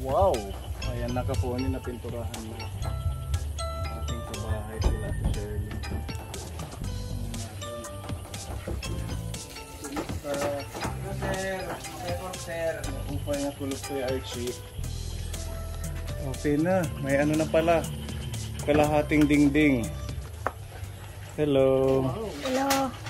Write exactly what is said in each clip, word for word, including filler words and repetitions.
Wow! Ayan, nakapunin na pinturahan na ating kabahay sila si Shirley. Sir, report sir. Upay na tulog ko yung Archie. Okay na, may ano na pala. Kalahating dingding. Hello. Hello.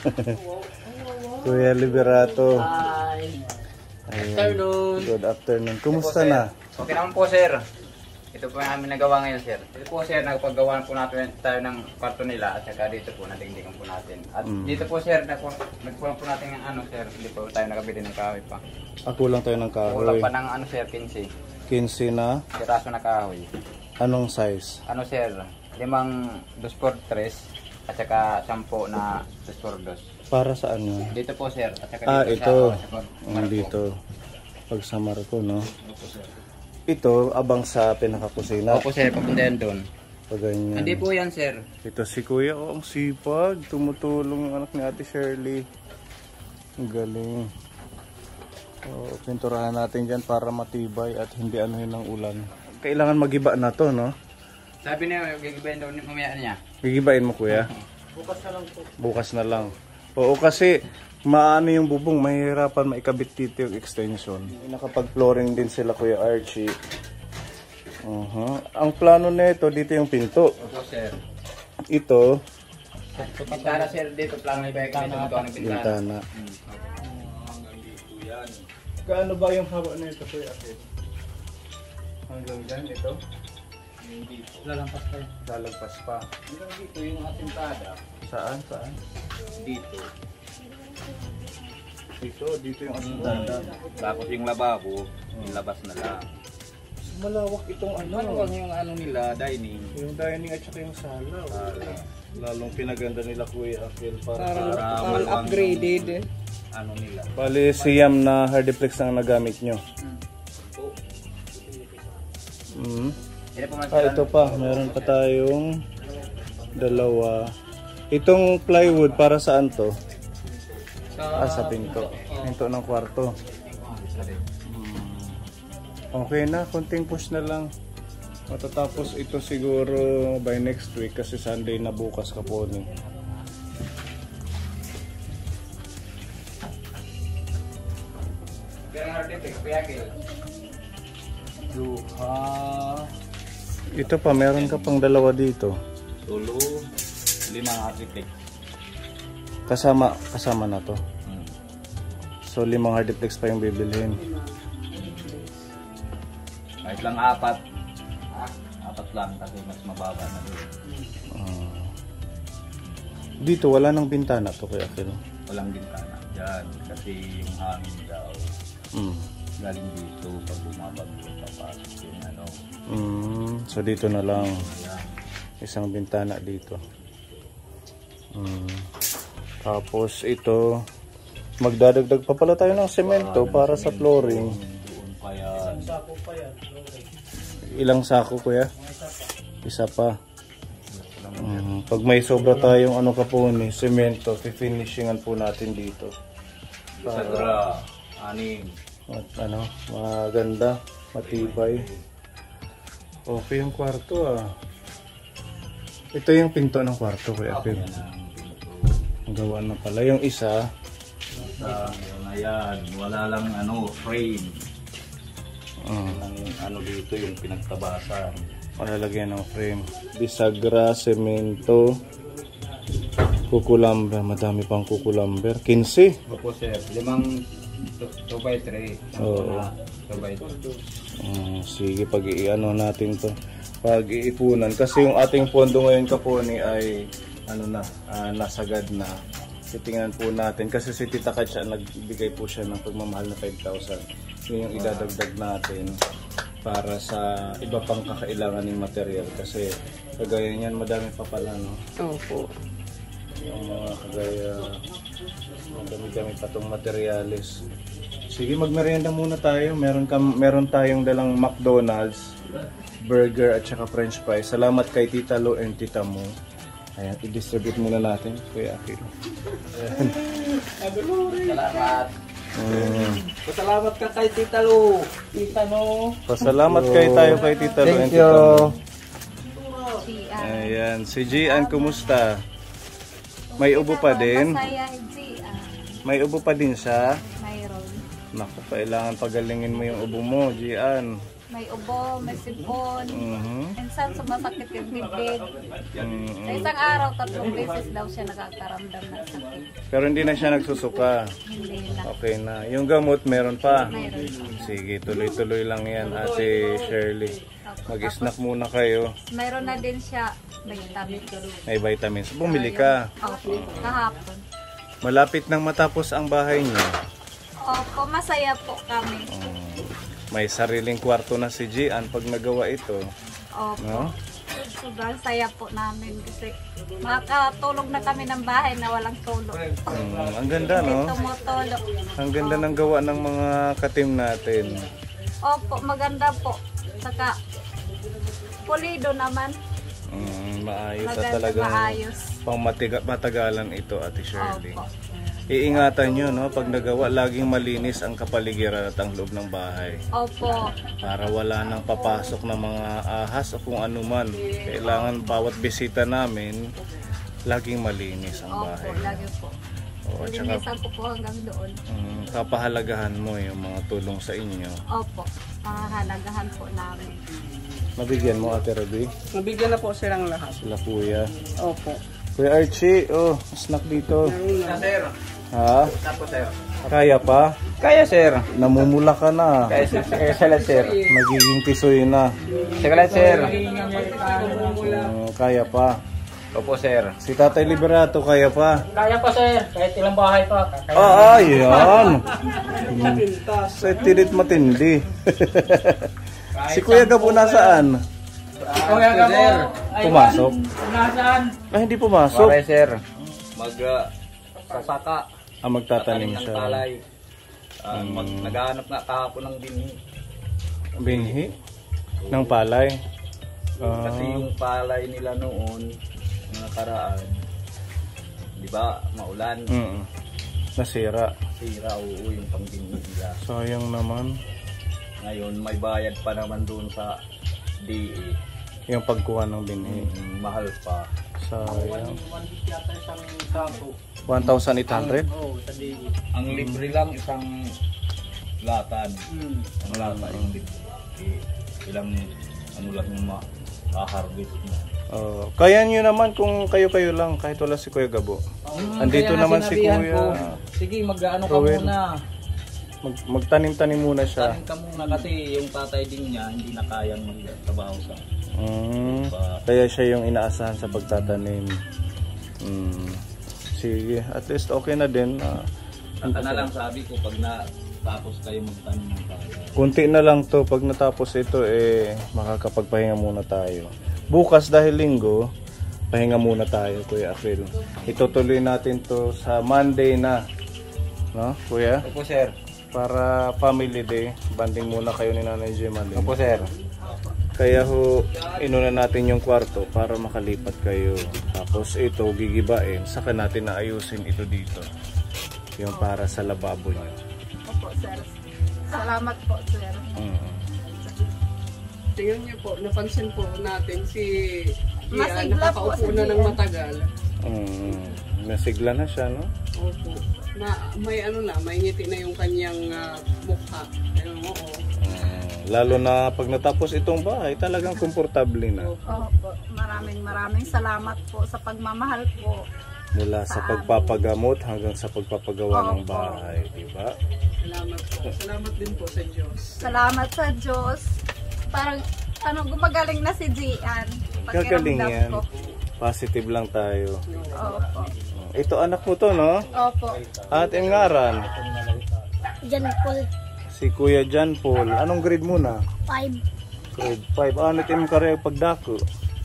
Kuya Liberato. Hi. Ayan. Afternoon. Good afternoon. Kumusta Ito po, na? sir. Okay naman po sir. Ito po ang aming nagawa ngayon sir. Ito po sir, nagpagawa po natin tayo ng kwarto nila at saka dito po natingtingan po natin. At Mm. dito po sir, nagpulang po natin ng ano sir, hindi po tayo nakabili ng kahoy pa. Ako lang tayo ng Kulang kahoy. pa ng ano sir, quince. quince na. Piraso na kahoy. Anong size? Ano sir, limang dos por tres at saka sampo na dos por dos. Para saan yun? Dito po sir, at saka Ah, dito ito. sa, sa, Mm, dito. Pag sa Marco, no? Opo sir. Ito, abang sa pinakakusina. Opo sir, papunta yan doon. Pag ganyan. Hindi po yan sir. Ito si Kuya, oh, ang sipag. Tumutulong yung anak ni Ate Shirley. Ang galing. Oh, pinturahan natin dyan para matibay at hindi anuhin ng ulan. Kailangan magiba na to, no? Sabi niya, gigibayin daw mamaya niya. Gigibain mo, Kuya? Bukas na lang po. Bukas na lang. Oo, kasi maano yung bubong, mahihirapan maikabit dito yung extension. Nakapag-flooring din sila, Kuya Archie. Uh-huh. Ang plano nito dito yung pinto. Opo sir. Ito, Bintana sir, dito plano ibalik dito magawa ng bintana. bintana. Hmm. Hanggang dito yan. Gaano ba yung haba na ito, Kuya Archie? Hanggang dyan, ito? Lalampas pa yun. Lalagpas pa. Hanggang dito yung ating tada. Saan? Saan? Dito. Dito, dito yung asintanda. Tapos yung lababo, yung labas na lang. Malawak itong ano. Ano ang yung ano nila, dining? Yung dining at saka yung sala. Sala. Lalong pinaganda nila Kuya Akil para, Para para maluwang upgraded. yung Ano nila. bali siyam na hardiplex ang nagamit nyo. Mm. Hindi po Ah, ito pa. Meron pa tayong dalawa. Itong plywood para saan to? Ah, sa pinto. Pinto ng kwarto. Okay na, konting push na lang. Matatapos ito siguro by next week kasi Sunday na bukas Kaponi. Luha. Ito pa, meron ka pang dalawa dito. Tulo. Limang architect. Kasama, kasama na to. Hmm. So limang hardiplex pa yung bibilhin. Kahit lang apat. Ah, apat lang kasi mas mababa na doon. Uh, dito wala nang bintana to Kuya Akil. Walang bintana. Yan. Kasi yung hangin daw. Mm. Galing dito pag bumabagyo papasok yung ano. Mm, so dito na lang. Ayan. Isang bintana dito. Mm. Tapos ito, magdadagdag pa pala tayo ng semento para sa flooring. Doon pa yan. Ilang sako Kuya? Isa pa. Mm, pag may sobra tayong ano Kaponi, semento, finishingan po natin dito. Sagra. Anim. At ano, maganda, matibay. Okay yung kwarto ah. Ito yung pinto ng kwarto Kuya Akil. Ang gawa na pala. Yung isa, Sa na yan. Wala lang ano, frame. uh, Ang ano dito yung pinagtabasan. malalagyan ng frame. Bisagra, semento, kukulamber. Madami pang kukulamber. quince. Opo sir. Limang two by three. Oo. two by two. Uh, sige, pag-iano natin to. Pag-iipunan. Kasi yung ating pondo ngayon Kaponi ay ano na, uh, nasagad na. Titingnan po natin. Kasi si Tita Katya, nagbigay po siya ng pagmamahal na five thousand. Yun yung idadagdag natin para sa iba pang kakailangan ng material. Kasi kagaya niyan, madami pa pala, no? Opo. Yung mga kagaya, madami-dami pa itong materialis. Sige, magmerienda muna tayo. Meron, ka, meron tayong dalang McDonald's, burger at saka french fries. Salamat kay Tita Lo and Tita Mo. Ayan, i-distribute muna natin. Kuya Akil. Salamat. Mm. Pasalamat ka kay Tita Lu. Tita no. Pasalamat kay tayo kay Tita Lu. Thank and Tita you. Mo. Ayan, si Gian, kumusta? May ubo pa din? Masaya, Gian. May ubo pa din siya? Mayroon. Naku, kailangan pagalingin mo yung ubo mo, Gian. May ubo, may sipon. Mhm. Minsan sumasakit yung bibig. Mm. Sa isang araw, tatlong beses daw siya nakakaramdam ng sakit. Pero hindi na siya nagsusuka. Hindi na. Okay na. Yung gamot meron pa. Mayroon. Sige, tuloy-tuloy lang yan, Ate Shirley. Mag-snack muna kayo. Mayroon na din siya vitamin. May vitamins. Bumili ka. Opo, kahapon. Malapit nang matapos ang bahay niyo. Opo, masaya po kami. May sariling kwarto na si Gian pag nagawa ito. Opo. No? Sobrang saya po namin kasi makakatulog na kami ng bahay na walang tulog. Mm, ang ganda, no? Tumutulog. Ang ganda ng gawa ng mga katim natin. Opo, maganda po. Saka pulido naman. Mm, maayos at Maganda, talagang maayos. pang matiga- matagalan ito, Ate Shirley. Opo. Iingatan nyo, no? Pag nagawa, laging malinis ang kapaligiran at ang loob ng bahay. Opo. Para wala nang papasok ng mga ahas o kung ano man. Kailangan bawat bisita namin, laging malinis ang Opo, bahay. lagi po. Oo, at saka Linisan ko po hanggang doon. mm, kapahalagahan mo yung mga tulong sa inyo. Opo, pahalagahan po namin. Nabigyan mo, Ate Rabi? Nabigyan na po silang lahat. Sila kuya. Opo. Kuya Archie, oh, snack dito. Na, sir. Ha? Tapos, sir. Kaya pa? Kaya, sir. Namumula ka na. Kaya, sir. Kaya, salat, sir. Nagiging tisoy na. Salat, sir. Mm, kaya pa. Opo, sir. Si Tatay Liberato, kaya pa. Kaya pa sir, kahit ilang bahay pa. Ah, ayan. Sa tirit matindi. Si Kuya Gabo nasaan? Kuya Gabo, Pumasok? nasaan? Ay, hindi pumasok. Okay, sir. Mag, uh, sasaka. Ah, magtatanim ng siya. palay. Ah, mag, naghahanap nga kahapon ng binhi. Binhi? Ng palay? Ah, Kasi yung palay nila noon, yung nakaraan, di ba, maulan, mm, nasira. sira, oo, yung pangbinhi nila. Sayang naman. Ngayon, may bayad pa naman doon sa D A. Yung pagkuha ng binhi. Mm, mahal pa. Sayang. Yata isang kaso. one thousand eight hundred? Oo, sa D E. Ang libre lang isang latan. Hmm. Ang lata yung libre. Eh, ilang ano lang yung ma-harvest mo. Uh, kaya nyo naman kung kayo-kayo lang, kahit wala si Kuya Gabo. Andito Kaya nga naman si sinabihan Kuya. ko, sige, mag-ano ka Rowel. muna. Mag, magtanim-tanim muna siya. Tanim ka muna kasi yung tatay din niya hindi na kayang magtrabaho sa Mm, kaya siya yung inaasahan sa pagtatanim. Mm, sige, at least okay na din. Uh, Saka na lang sabi ko pag natapos kayo magtanim ng kaya. kunti na lang to. Pag natapos ito, eh, makakapagpahinga muna tayo. Bukas dahil linggo, pahinga muna tayo, Kuya April. Itutuloy natin to sa Monday na. No, Kuya? Opo, sir. Para family day, banding muna kayo ni Nanay Gemma din. Opo, sir. Kaya ho, inuna natin yung kwarto para makalipat kayo. Tapos ito, gigibain, saka natin naayusin ito dito. Yung para sa lababo niyo. Opo, sir. Salamat po, sir. Mm. Tingnan niyo po, napansin po natin si Gia Masigla po nakakaupo si na ng Gia. matagal. Mm. Nasigla na siya, no? Opo. Na, may ano na, may ngiti na yung kanyang ah, mukha. Ayun, oo. Mm. Lalo na pag natapos itong bahay, talagang komportable na. Opo, maraming maraming salamat po sa pagmamahal po. Mula sa pagpapagamot hanggang sa pagpapagawa ng Opo. bahay, di ba? Salamat po. Salamat din po sa Diyos. Salamat sa Diyos. Parang, ano, gumagaling na si Gian. Gagaling Pakiramdam yan. ko. Positive lang tayo. Opo. Ito anak mo to, no? Opo. At yung ngaran, Jan Paul, si Kuya John Paul. Anong grade mo na? five, Grade five. Ano tim kare pagdako?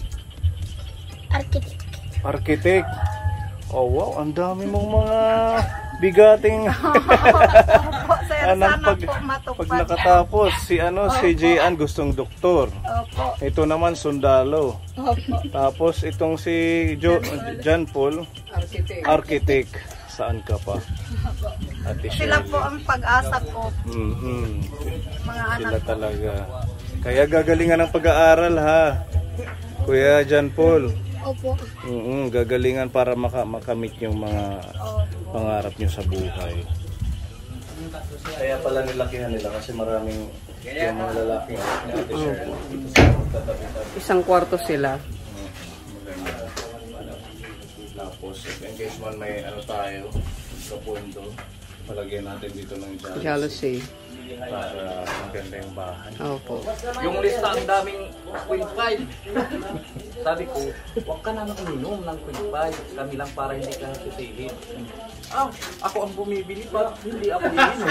architect. Architect. Oh wow, ang dami mong mga bigating Opo, sir. anak Sana pag, po matupad. pag nakatapos. Si ano, si Jian gustong doktor. Opo. Ito naman sundalo. Opo. Tapos itong si jo, John Paul, Architect. architect. Saan ka pa? Ate Sila Shirley. po ang pag-asa ko, Mhm. mga anak Sila ko. talaga. Kaya gagalingan ng pag-aaral ha. Kuya John Paul. Opo. Mm gagalingan para maka makamit yung mga Opo. pangarap nyo sa buhay. Kaya pala nilakihan nila kasi maraming yung mga lalaki ni Ate Shirley. Dito sa magtatabi-tabi. Isang kwarto sila. Maganda. Tapos in case man may ano tayo sa pundo, palagyan natin dito ng jealousy Jealousy. para maganda yung bahay. Opo. Yung lista ang daming point five. Sabi ko, huwag ka naman uminom ng point five. Kami lang para hindi ka nasusilid. Ah, ako ang bumibili pa, hindi ako uminom.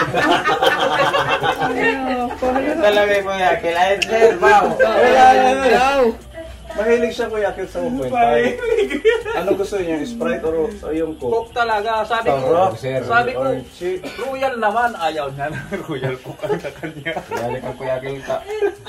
Talaga po yan. Kailangan sir, wow. Mahilig siya kuya akit sa one point five. Ano gusto niya? Sprite or, o yung Coke? Coke talaga. Sabi ko, Sarap. sabi ko, Si Royal naman. Ayaw niya na Royal Coke ang kanya. Yali kang kuya kita.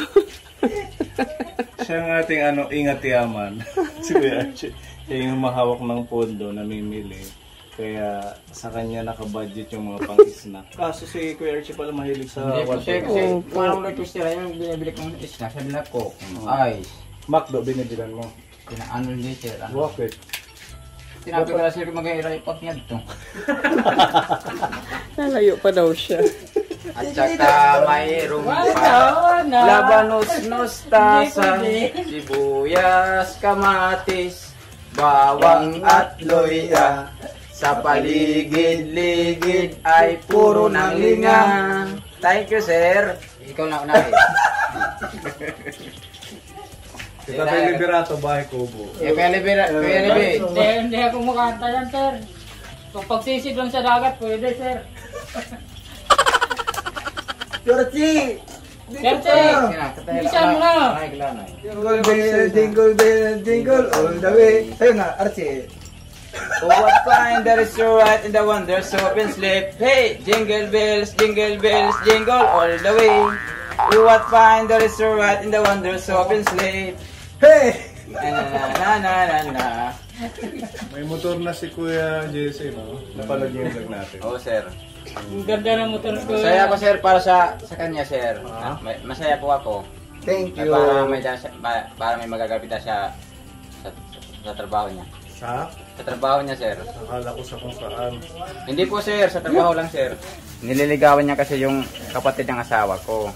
siya ang ating ano, ingat yaman. Si Kuya Archie. Siya yung mahawak ng pondo, namimili. Kaya sa kanya nakabudget yung mga pang-snack. Kaso si Kuya Archie pala mahilig sa Hindi po one sir, point kasi five. kung anong request nila, yung binibili kong snack, sabi nila ko, ice. Macdo, binibilan mo. Ano hindi sir. Bakit? Sinabi ko na sir, mag-i-report niya dito. Nalayo pa daw siya. At saka mayroong pa labanos, mustasa, sibuyas, kamatis, bawang at loya. Sa paligid-ligid ay puro ng linga. Thank you, sir. Ikaw na unahin. Si Tatay Liberato, bahay kubo. Eh, Kuya Libera, Kuya Libe. Hindi, hindi ako makanta yan, sir. Kung pagsisid lang sa dagat, pwede, sir. Yorchi! Sir, sir! Isa mo na! Jingle bell, jingle bell, jingle all the way. Sa'yo nga, Archie. Oh, what fine that is so right in the wonder so open sleep. Hey, jingle bells, jingle bells, jingle all the way. Oh, what fine that is so right in the wonder so open sleep. Hey! Na na na na na na. May motor na si Kuya Jesse, no? Napanood niyo yung vlog natin. Oh, sir. Ang ganda ng motor ko. Masaya ako, sir, para sa sa kanya, sir. Ah, may- Masaya po ako. Thank Ay, para may da- pa- para may magagamit na siya sa, sa trabaho niya. Sa? Sa trabaho niya, sir. Akala ko sa kung saan. Hindi po, sir, sa trabaho lang, sir. Nililigawan niya kasi yung kapatid ng asawa ko.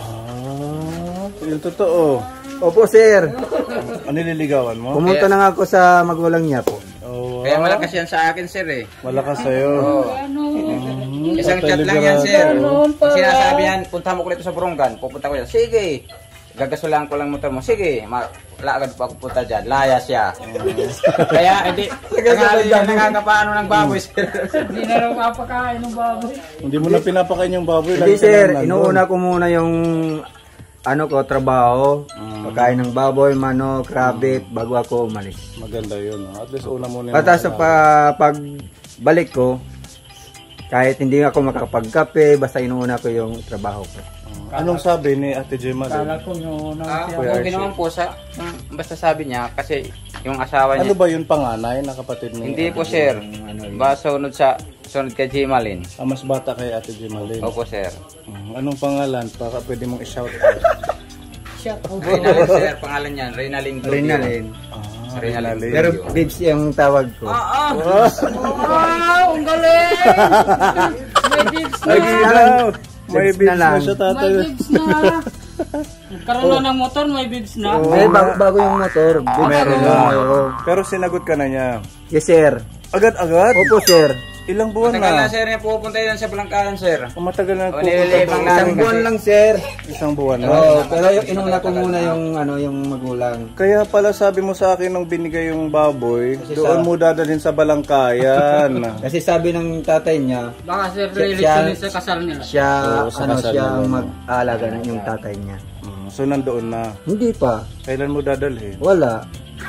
Ah, yung totoo. Opo, sir. Ano nililigawan mo? Pumunta na nga ako sa magulang niya po. Oh, Kaya malakas yan sa akin, sir, eh. malakas sa'yo. Oo. Ano? Mm, Isang Tatay chat lang yan, Liberato. sir. Ganun pala. Sinasabi yan, punta mo ko dito sa Burungan. Pupunta ko yan. Sige. Gagasulan ko lang motor mo. Sige. Ma wala agad pa ako punta dyan. Laya siya. Kaya, hindi. Tangali yan, nakakapaano ng baboy, sir. Hindi na raw kapakain ng baboy. Hindi mo na pinapakain yung baboy. Hindi, lagi ka sir. lang nandun. Inuuna ko muna yung ano ko, trabaho. Pagkain ng baboy, manok, rabbit, bago ako umalis. Maganda yun. No? At least una muna yung At sa mga pa, pagbalik ko, kahit hindi ako makakapagkape, basta inuuna ko yung trabaho ko. sinabi. Anong sabi ni Ate Gemma? Kala ko nyo Ah, na siya. Kuya okay Archie. naman po sa, um, basta sabi niya, kasi yung asawa Ano niya, ba yun panganay na kapatid ni hindi Ate po, Gemma? sir. Ba, sunod sa, sunod kay Jimalin. Ah, mas bata kay Ate Gemma Lynn. Opo, sir. Mm, Anong pangalan? Para pwede mong i-shout out. Shut up. Reynalin, sir. Pangalan niyan, Reynalin Globio. Rinalin. Ah, Reynalin. Pero Bibs yung tawag ko. Ah, ah. Wow, ang galing! May bibs na! Ay, ginaw! May Bibs bibs na na lang. siya, May tatay. bibs na! Nagkaroon na ng motor, may bibs na. Eh, bago, bago yung motor. Bibs Meron na. na. Oo. Pero sinagot ka na niya. Yes, sir. Agad-agad? Opo, sir. Ilang buwan Matagal na, na? sir, na pupunta yan sa Balangkalan, sir. Ang matagal na O, pupunta nililibang doon. namin Isang buwan kasi. lang, sir. Isang buwan na. Oo, pero yung inuna ko muna yung, ano, yung magulang. Kaya pala sabi mo sa akin nung binigay yung baboy, Kasi doon sa- mo dadalhin sa Balangkayan. Kasi sabi ng tatay niya, Baka sir, Siya- relation sa kasal nila. siya, Oo, sa ano, kasal siya nila, ang no? mag-aalaga ng yung tatay niya. Mm, so nandoon na. Hindi pa. Kailan mo dadalhin? Wala.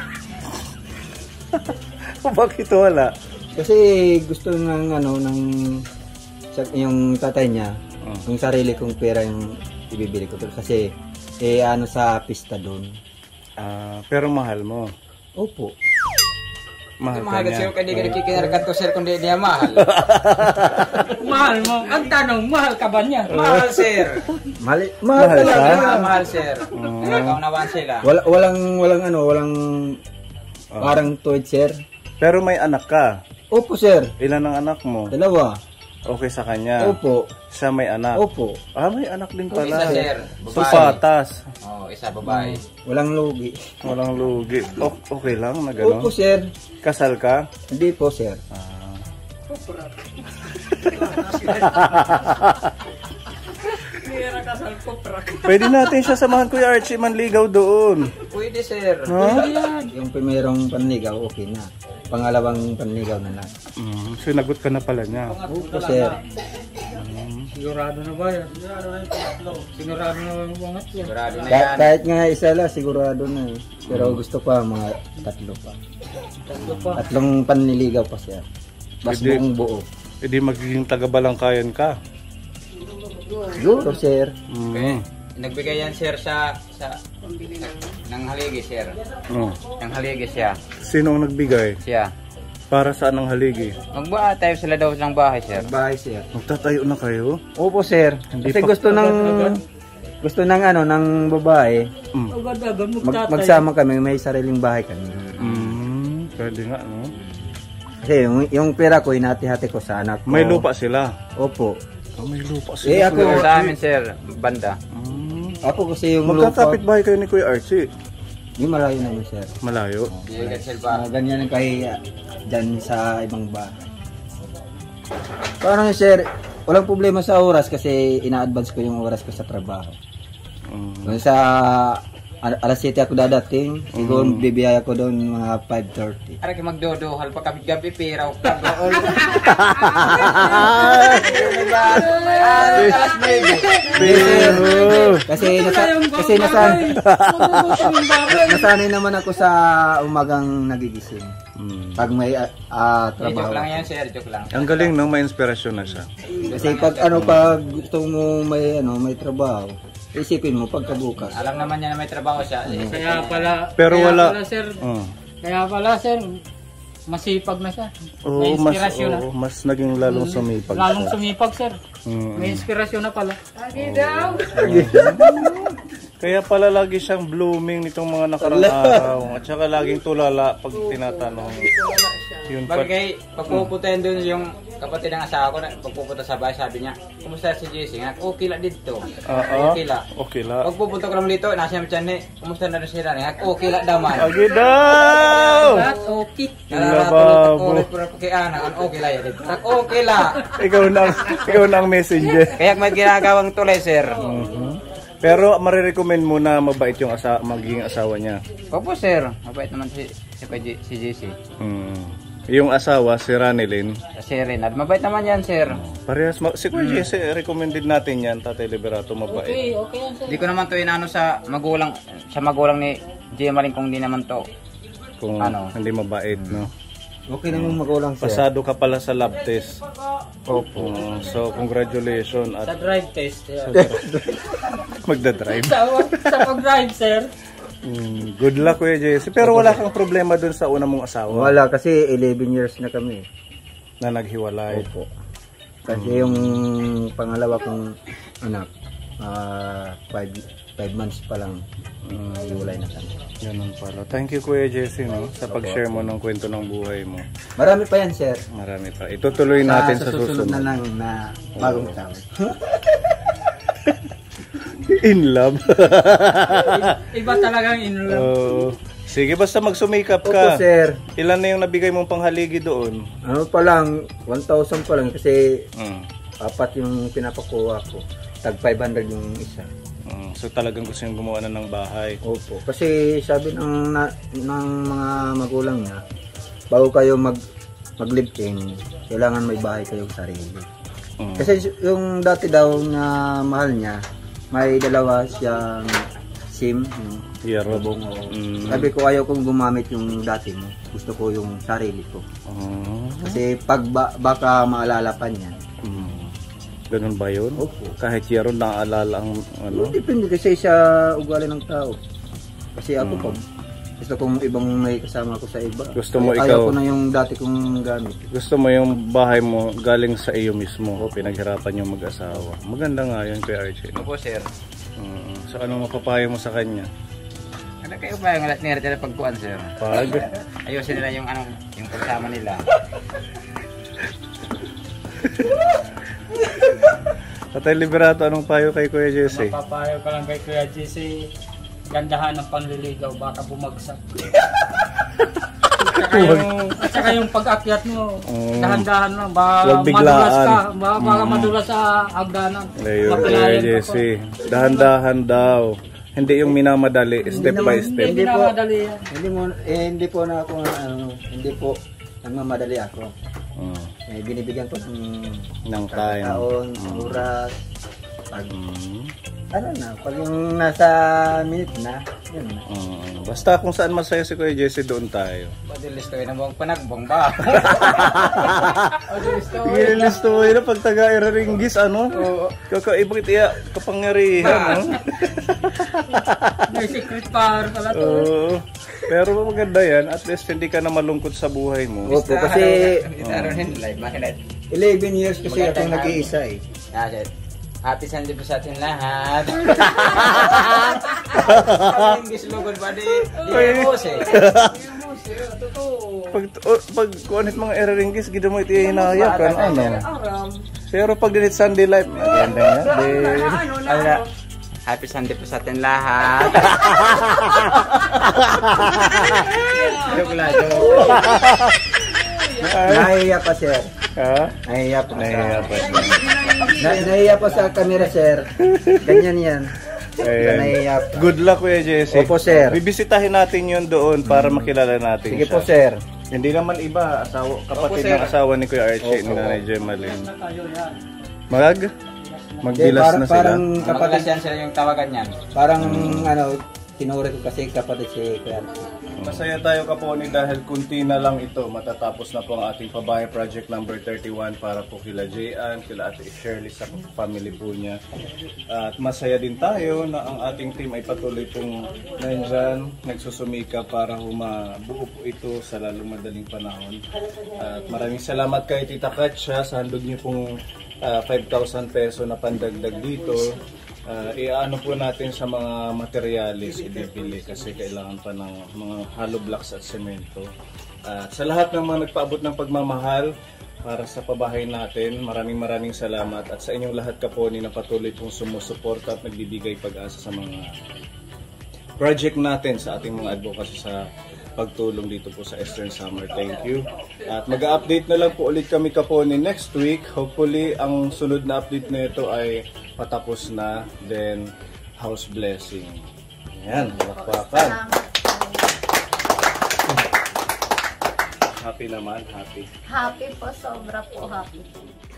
Bakit wala? Kasi gusto ng, ano, ng, sa- yung tatay niya, Mm. yung sarili kong pera yung ibibili ko. Kasi, eh, ano sa pista doon. Ah, pero mahal mo. Opo. Mahal Mahal ka ka sir, niya. kaya di ka nakikinarkat to sir kung di niya mahal. Mahal mo. Ang tanong, mahal ka ba niya? Mahal sir. Mahal, mahal, Mahal talaga. ka? Ah, mahal sir. Nagkaunawan sila. Wala, walang, walang ano, walang parang tuwid, sir. Pero may anak ka. Opo, sir. Ilan ang anak mo? Dalawa. Okay sa kanya. Opo. Siya may anak. Opo. Ah, may anak din Isa pala. sir. So, Babae. patas. Oh, isa babae. Walang lugi. Walang lugi. O- okay lang na Opo, gano'n. sir. Kasal ka? Hindi po, sir. Pwede natin siya samahan, Kuya Archie, manligaw doon. Pwede sir. No? Yung primerong panligaw, okay na. Pangalawang panligaw na lang. Mm, sinagot ka na pala niya. Opo, sir. Sigurado na ba yan? Sigurado na yung pangatlo. Sigurado na yung pangatlo. Sigurado na Ka- yan. kahit nga isa lang, sigurado na eh. Pero gusto pa mga tatlo pa. Tatlo pa. Tatlong panliligaw pa, sir. Bas Hindi. buong buo. E di magiging taga-balangkayan ka. Siguro, sir. Mm. Nagbigay yan sir sa sa ng haligi sir. Oh. Ng haligi siya. Sino ang nagbigay? Siya. Para saan ang haligi? Magbuha tayo sila daw ng bahay sir. Bahay, sir. Magtatayo na kayo? Opo, sir. Hindi Kasi pa- gusto ng gusto ng ano ng babae, Mm. Agad-agad mag, magtatay. magsama kami, may sariling bahay kami. Mm. Pwede nga, no? Kasi yung, yung pera ko inati-hati ko sa anak ko. May lupa sila. Opo. Ah, may lupa sila. Eh ako, Siguro sa amin sir, banda. Mm. ako kasi yung lupa. Magkakapit bahay kayo ni Kuya Archie. Hindi malayo naman, sir. Malayo. Bigyan sir Uh, ba? ganyan ang kahiya dyan sa ibang bahay. Parang sir, walang problema sa oras kasi ina-advance ko yung oras ko sa trabaho. Mm. Kung sa al- alas siyete ako dadating, siguro bibiyaya ko doon mga five thirty. Ara kay magdodohal pa kami gabi piraw ka. Alas nueve. Pero, Kasi nasa, kasi nasa, nasanay naman ako sa umagang nagigising. mm. Pag may ah, ah, Eh, joke trabaho. lang yan sir, joke lang. Ang galing, no? May inspirasyon na siya. Kasi pag ano pag gusto mo may ano may trabaho, isipin mo pagkabukas. Alam naman niya na may trabaho siya. Eh, Kaya pala, Pero kaya wala. pala, sir, Oh. kaya pala sir, masipag na siya. Oo, May mas, inspirasyon na. oo, mas naging lalong sumipag Lalong siya. sumipag sir. Mm. May inspirasyon na pala. Kaya pala lagi siyang blooming nitong mga nakarang araw. At saka laging tulala pag tinatanong. Yun pa. Bagay, pagpupuntahin doon yung kapatid ng asawa ko, na- pagpupunta sa bahay, sabi niya, kumusta si Jesse? Nga, okay la dito. Oo. Okay la. Okay la. Pagpupunta ko naman dito, nasa yung tiyan ni, kumusta na rin sila? Nga, okay la daman. Agi daw! At okay. Nalalatuloy ako ulit pero kay Ana, ang okay la yan dito. Ang okay la. Ikaw na, ikaw na ang messenger. Kaya may ginagawang tulay, sir. Mhm. Pero marirecommend mo na mabait yung asa magiging asawa niya. Opo, sir. Mabait naman si, si, si, si Jesse. Mm. Yung asawa, si Ranilyn. Si Renard, mabait naman yan, sir. Parehas, ma- si Kuya Jesse, recommended natin yan, Tatay Liberato, mabait. Okay, okay yan sir. Di ko naman to inano sa magulang, sa magulang ni Gia Maring kung di naman to. Kung Ano? hindi mabait, no? Okay naman magulang sir. Pasado ka pala sa lab test. Opo. So, congratulations Sa at drive test. Yeah. magdadrive. sa, sa pag-drive sir. Mm, good luck, Kuya Jesse. Pero wala kang problema dun sa una mong asawa Wala kasi eleven years na kami. na naghiwalay. Opo. Kasi yung pangalawa kong anak, ah five, five months pa lang, uh, iwalay na kami. Ganun pala. Thank you, Kuya Jesse, no? Sa pag-share mo ng kwento ng buhay mo. Marami pa yan, sir. Marami pa. Itutuloy natin sa, susunod. na lang na bagong taon. In love. Iba talagang in love. Oh, sige, basta magsumikap Opo, ka. sir. Ilan na yung nabigay mong panghaligi doon? Ano pa lang, one thousand pa lang kasi Mm. apat yung pinapakuha ko. Tag five hundred yung isa. Mm. So talagang gusto yung gumawa na ng bahay. Opo. Kasi sabi ng, na, ng mga magulang niya, bago kayo mag mag-live-in, kailangan may bahay kayong sarili. Mm. Kasi yung dati daw na mahal niya, may dalawa siyang SIM, yung Yero. bubong. Mm. Sabi ko ayaw kong gumamit yung dati mo. Gusto ko yung sarili ko. Oh. Kasi pag ba- baka maalala pa niya. Mm. Ganun ba yun? Opo. Kahit yero naalala ang ano? Depende kasi sa ugali ng tao. Kasi ako pag Gusto kong ibang may kasama ko sa iba. Gusto mo Ayaw ikaw? ko na yung dati kong gamit. Gusto mo yung bahay mo galing sa iyo mismo o pinaghirapan yung mag-asawa. Maganda nga yun, Kuya Archie. Opo, sir. Mm, so anong mapapayo mo sa kanya? Ano kayo ba yung nire pagkuhan, sir? Pag? Ayusin nila yung ano, yung pagsama nila. Tatay Liberato, anong payo kay Kuya Jesse? Mapapayo ka lang kay Kuya Jesse, gandahan ng panliligaw, baka bumagsak. At saka yung, at saka yung pag-akyat mo, Mm. dahan-dahan lang, baka Huwag biglaan. madulas ka, baka, baka madulas sa hagdanan. Ayun, Kuya Mapilayan ka Jesse. Dahan-dahan daw. Hindi yung minamadali, step by pa. step. Hindi po. namadali yan. Hindi mo eh, hindi po na ako ano, hindi po nagmamadali ako. Mm, Eh, binibigyan ko ng ng time. taon, oras, pag Mm, ano na, pag yung nasa minute na, yun na. mm. Basta kung saan masaya si Kuya Jesse, doon tayo. Padilis ko yun ang buong panagbong ba? Gililis to yun, pag taga-iraringgis, ano? Kakaibang itiya, kapangyarihan, ano? May secret power pala to. Oo. Pero maganda yan, at least hindi ka na malungkot sa buhay mo. Opo, kasi Itaron din live, makinig. eleven years kasi Magandang akong nag-iisa eh. Ah, shit. Happy Sunday po sa atin lahat. English logon ba di? Di mo eh. Pag, o, pag kuanit mga iraringgis, gida mo itiya hinayap, ano, ano? Pero pag dinit Sunday life, maganda nga, din. Ano na? Happy Sunday po sa atin lahat. Joke lang, joke. Nahihiya pa, sir. Ha? Nahihiya pa. Nahiya pa siya. Na, nahihiya pa sa camera, sir. Ganyan yan. Ayan. Nahihiya pa. Good luck, Kuya Jesse. Opo, sir. Bibisitahin natin yun doon para makilala natin Sige siya. po, sir. Hindi naman iba, asawa, kapatid Opo, sir. ng asawa ni Kuya Archie, Opo. ni Nanay Gemaline. Tayo yan. Mag? Magbilas Para- na sila. Parang Kapatid kapatid, yan sila yung tawagan niyan. parang ano, tinuri ko kasi kapatid si Kuya. Masaya tayo Kaponi dahil kunti na lang ito. Matatapos na po ang ating pabahay project number thirty-one para po kila Jayan, kila Ate Shirley sa family po niya. At masaya din tayo na ang ating team ay patuloy pong nandyan, nagsusumika para humabuo po ito sa lalong madaling panahon. At maraming salamat kay Tita Katsia sa handog niyo pong uh, five thousand peso na pandagdag dito. Uh, iaano po natin sa mga materialis ibibili kasi kailangan pa ng mga hollow blocks at semento. At uh, sa lahat ng mga nagpaabot ng pagmamahal para sa pabahay natin, maraming maraming salamat at sa inyong lahat Kaponi na patuloy pong sumusuporta at nagbibigay pag-asa sa mga project natin sa ating mga advocacy sa pagtulong dito po sa Eastern Summer. Thank you. At mag-update na lang po ulit kami Kaponi next week. Hopefully, ang sunod na update na ito ay patapos na. Then, house blessing. Ayan, bakbakan. Happy naman, happy. Happy po, sobra po happy.